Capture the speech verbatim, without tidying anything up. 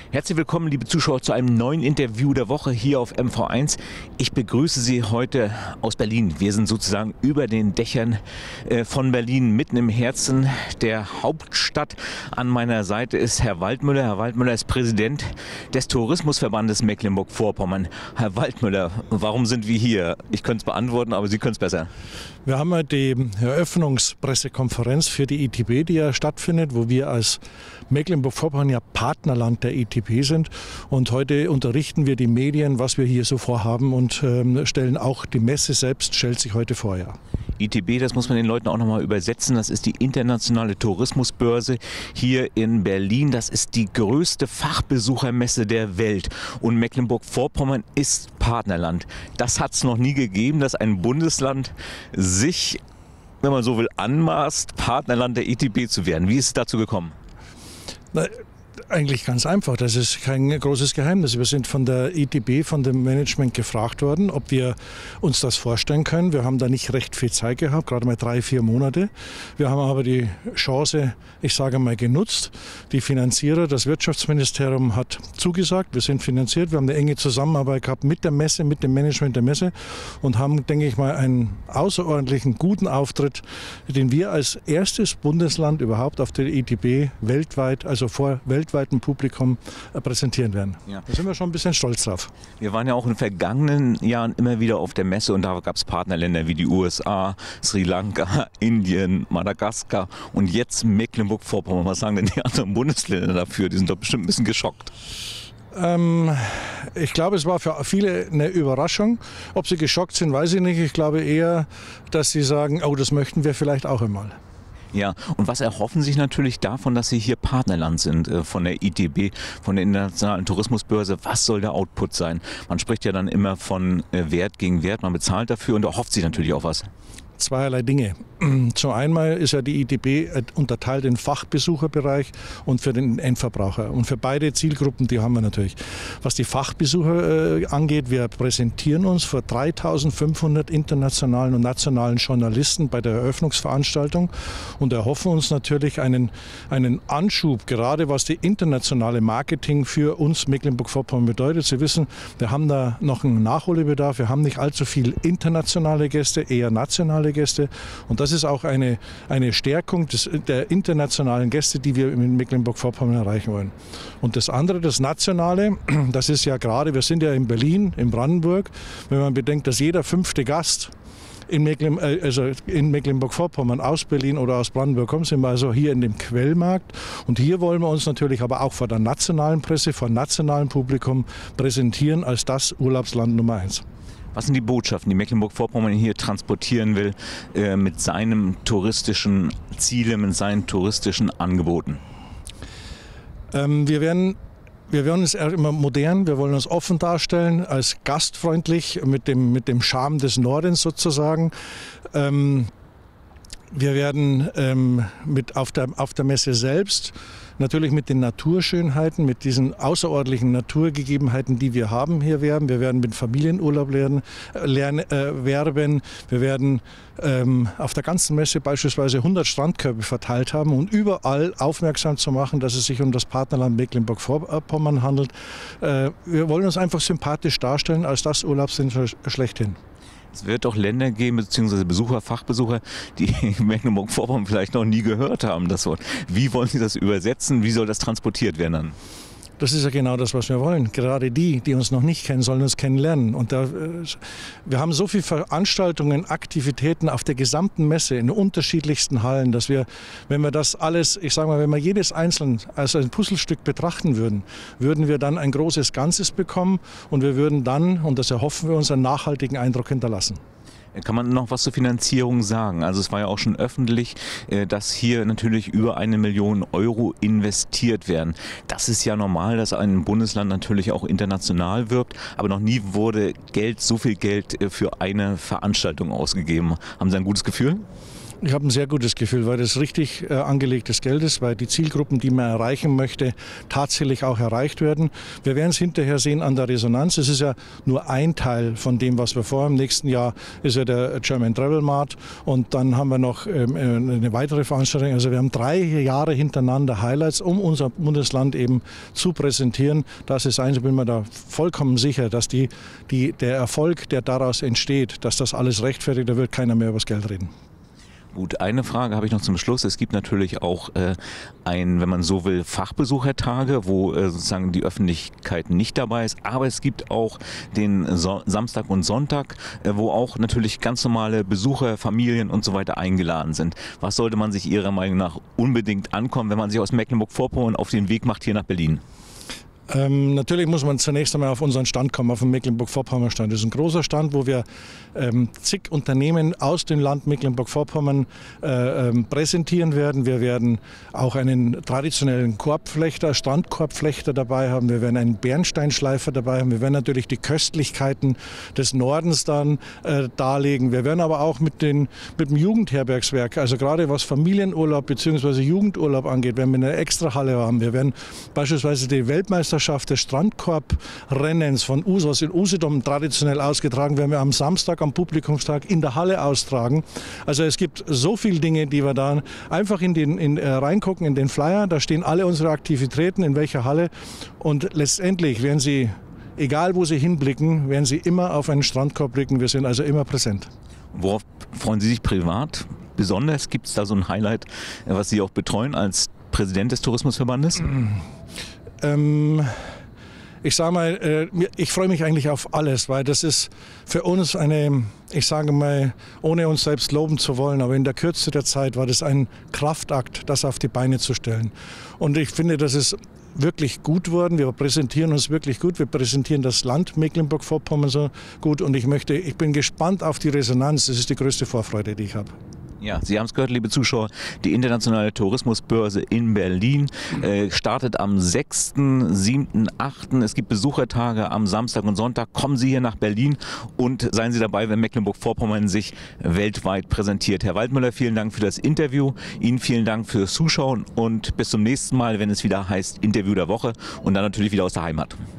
Herzlich willkommen, liebe Zuschauer, zu einem neuen Interview der Woche hier auf M V eins. Ich begrüße Sie heute aus Berlin. Wir sind sozusagen über den Dächern äh, von Berlin, mitten im Herzen der Hauptstadt. An meiner Seite ist Herr Waldmüller. Herr Waldmüller ist Präsident des Tourismusverbandes Mecklenburg-Vorpommern. Herr Waldmüller, warum sind wir hier? Ich könnte es beantworten, aber Sie können es besser. Wir haben heute die Eröffnungspressekonferenz für die I T B, die ja stattfindet, wo wir als Mecklenburg-Vorpommern ja Partnerland der I T B sind. Und heute unterrichten wir die Medien, was wir hier so vorhaben und ähm, stellen auch die Messe selbst, stellt sich heute vor. Ja. I T B, das muss man den Leuten auch nochmal übersetzen, das ist die internationale Tourismusbörse hier in Berlin. Das ist die größte Fachbesuchermesse der Welt und Mecklenburg-Vorpommern ist Partnerland. Das hat es noch nie gegeben, dass ein Bundesland sich, wenn man so will, anmaßt, Partnerland der I T B zu werden. Wie ist es dazu gekommen? Na, eigentlich ganz einfach, das ist kein großes Geheimnis. Wir sind von der I T B, von dem Management gefragt worden, ob wir uns das vorstellen können. Wir haben da nicht recht viel Zeit gehabt, gerade mal drei, vier Monate. Wir haben aber die Chance, ich sage mal, genutzt. Die Finanzierer, das Wirtschaftsministerium hat zugesagt, wir sind finanziert. Wir haben eine enge Zusammenarbeit gehabt mit der Messe, mit dem Management der Messe und haben, denke ich mal, einen außerordentlichen guten Auftritt, den wir als erstes Bundesland überhaupt auf der I T B weltweit, also vor weltweit Publikum präsentieren werden. Ja. Da sind wir schon ein bisschen stolz drauf. Wir waren ja auch in den vergangenen Jahren immer wieder auf der Messe und da gab es Partnerländer wie die U S A, Sri Lanka, Indien, Madagaskar und jetzt Mecklenburg-Vorpommern. Was sagen denn die anderen Bundesländer dafür? Die sind doch bestimmt ein bisschen geschockt. Ähm, ich glaube, es war für viele eine Überraschung. Ob sie geschockt sind, weiß ich nicht. Ich glaube eher, dass sie sagen, oh, das möchten wir vielleicht auch einmal. Ja, und was erhoffen sich natürlich davon, dass Sie hier Partnerland sind äh, von der I T B, von der Internationalen Tourismusbörse? Was soll der Output sein? Man spricht ja dann immer von äh, Wert gegen Wert, man bezahlt dafür und erhofft sich natürlich auch was. Zweierlei Dinge. Zum einen ist ja die I T B unterteilt in Fachbesucherbereich und für den Endverbraucher. Und für beide Zielgruppen, die haben wir natürlich. Was die Fachbesucher äh, angeht, wir präsentieren uns vor dreitausendfünfhundert internationalen und nationalen Journalisten bei der Eröffnungsveranstaltung und erhoffen uns natürlich einen, einen Anschub, gerade was die internationale Marketing für uns Mecklenburg-Vorpommern bedeutet. Sie wissen, wir haben da noch einen Nachholbedarf. Wir haben nicht allzu viel internationale Gäste, eher nationale Gäste. Und das ist auch eine, eine Stärkung des, der internationalen Gäste, die wir in Mecklenburg-Vorpommern erreichen wollen. Und das andere, das Nationale, das ist ja gerade, wir sind ja in Berlin, in Brandenburg, wenn man bedenkt, dass jeder fünfte Gast in, Mecklen, also in Mecklenburg-Vorpommern aus Berlin oder aus Brandenburg kommt, sind wir also hier in dem Quellmarkt. Und hier wollen wir uns natürlich aber auch vor der nationalen Presse, vor nationalem Publikum präsentieren als das Urlaubsland Nummer eins. Was sind die Botschaften, die Mecklenburg-Vorpommern hier transportieren will äh, mit seinem touristischen Zielen, mit seinen touristischen Angeboten? Ähm, wir werden Wir werden uns immer modern, wir wollen uns offen darstellen, als gastfreundlich, mit dem, mit dem Charme des Nordens sozusagen. Ähm, wir werden ähm, mit auf der, auf der Messe selbst natürlich mit den Naturschönheiten, mit diesen außerordentlichen Naturgegebenheiten, die wir haben, hier werben. Wir werden mit Familienurlaub lernen, lernen, äh, werben. Wir werden ähm, auf der ganzen Messe beispielsweise hundert Strandkörbe verteilt haben, um überall aufmerksam zu machen, dass es sich um das Partnerland Mecklenburg-Vorpommern handelt. Äh, wir wollen uns einfach sympathisch darstellen als das Urlaubsland schlechthin. Es wird doch Länder geben, beziehungsweise Besucher, Fachbesucher, die Mecklenburg-Vorpommern vielleicht noch nie gehört haben, das Wort. Wie wollen Sie das übersetzen? Wie soll das transportiert werden dann? Das ist ja genau das, was wir wollen. Gerade die, die uns noch nicht kennen, sollen uns kennenlernen. Und da, wir haben so viele Veranstaltungen, Aktivitäten auf der gesamten Messe in unterschiedlichsten Hallen, dass wir, wenn wir das alles, ich sage mal, wenn wir jedes einzeln als ein Puzzlestück betrachten würden, würden wir dann ein großes Ganzes bekommen und wir würden dann, und das erhoffen wir uns, einen nachhaltigen Eindruck hinterlassen. Kann man noch was zur Finanzierung sagen? Also es war ja auch schon öffentlich, dass hier natürlich über eine Million Euro investiert werden. Das ist ja normal, dass ein Bundesland natürlich auch international wirbt, aber noch nie wurde Geld, so viel Geld für eine Veranstaltung ausgegeben. Haben Sie ein gutes Gefühl? Ich habe ein sehr gutes Gefühl, weil das richtig äh, angelegtes Geld ist, weil die Zielgruppen, die man erreichen möchte, tatsächlich auch erreicht werden. Wir werden es hinterher sehen an der Resonanz. Es ist ja nur ein Teil von dem, was wir vorhaben. Im nächsten Jahr ist ja der German Travel Mart und dann haben wir noch ähm, eine weitere Veranstaltung. Also wir haben drei Jahre hintereinander Highlights, um unser Bundesland eben zu präsentieren. Das ist eins, ich bin mir da vollkommen sicher, dass die, die, der Erfolg, der daraus entsteht, dass das alles rechtfertigt, da wird keiner mehr über das Geld reden. Gut, eine Frage habe ich noch zum Schluss. Es gibt natürlich auch äh, ein, wenn man so will, Fachbesuchertage, wo äh, sozusagen die Öffentlichkeit nicht dabei ist. Aber es gibt auch den so Samstag und Sonntag, äh, wo auch natürlich ganz normale Besucher, Familien und so weiter eingeladen sind. Was sollte man sich Ihrer Meinung nach unbedingt ankommen, wenn man sich aus Mecklenburg-Vorpommern auf den Weg macht hier nach Berlin? Ähm, natürlich muss man zunächst einmal auf unseren Stand kommen, auf den Mecklenburg-Vorpommern-Stand. Das ist ein großer Stand, wo wir ähm, zig Unternehmen aus dem Land Mecklenburg-Vorpommern äh, ähm, präsentieren werden. Wir werden auch einen traditionellen Korbflechter, Strandkorbflechter dabei haben. Wir werden einen Bernsteinschleifer dabei haben. Wir werden natürlich die Köstlichkeiten des Nordens dann äh, darlegen. Wir werden aber auch mit, den, mit dem Jugendherbergswerk, also gerade was Familienurlaub bzw. Jugendurlaub angeht, werden wir eine Extrahalle haben. Wir werden beispielsweise die Weltmeisterschaft des Strandkorbrennens von U S O S in Usedom traditionell ausgetragen, werden wir am Samstag am Publikumstag in der Halle austragen. Also es gibt so viele Dinge, die wir da einfach in den, in, äh, reingucken in den Flyer. Da stehen alle unsere Aktivitäten, in welcher Halle. Und letztendlich werden Sie, egal wo Sie hinblicken, werden Sie immer auf einen Strandkorb blicken. Wir sind also immer präsent. Worauf freuen Sie sich privat besonders? Gibt es da so ein Highlight, was Sie auch betreuen als Präsident des Tourismusverbandes? Ähm, ich sage mal, äh, ich freue mich eigentlich auf alles, weil das ist für uns eine, ich sage mal, ohne uns selbst loben zu wollen, aber in der Kürze der Zeit war das ein Kraftakt, das auf die Beine zu stellen. Und ich finde, das ist wirklich gut worden. Wir präsentieren uns wirklich gut. Wir präsentieren das Land Mecklenburg-Vorpommern so gut und ich möchte, ich bin gespannt auf die Resonanz. Das ist die größte Vorfreude, die ich habe. Ja, Sie haben es gehört, liebe Zuschauer, die internationale Tourismusbörse in Berlin äh, startet am sechsten, siebten, achten Es gibt Besuchertage am Samstag und Sonntag. Kommen Sie hier nach Berlin und seien Sie dabei, wenn Mecklenburg-Vorpommern sich weltweit präsentiert. Herr Waldmüller, vielen Dank für das Interview. Ihnen vielen Dank fürs Zuschauen und bis zum nächsten Mal, wenn es wieder heißt Interview der Woche und dann natürlich wieder aus der Heimat.